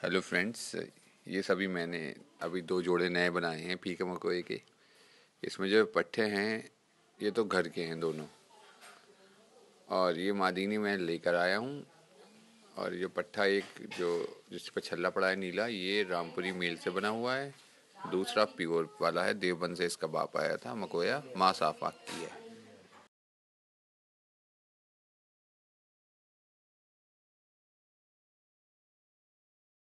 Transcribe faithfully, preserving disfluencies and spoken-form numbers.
Hello friends, ये सभी मैंने अभी दो जोड़े नए बनाए हैं पीके मकोए के। इसमें जो पट्टे हैं ये तो घर के हैं दोनों, और ये मादीनी मैं लेकर आया हूँ। और ये पट्टा एक जो जिस पर छल्ला पड़ा है नीला, ये रामपुरी मील से बना हुआ है। दूसरा प्योर वाला है, देवबंद से इसका बाप आया था मकोया, माँ साफ आती है।